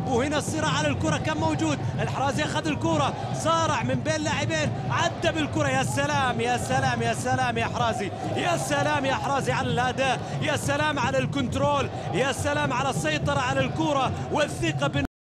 وهنا الصراع على الكرة كان موجود. الحرازي أخذ الكرة، صارع من بين لاعبين، عدى بالكرة. يا سلام يا سلام يا سلام يا حرازي، يا سلام يا حرازي على الأداء، يا سلام على الكنترول، يا سلام على السيطرة على الكرة والثقة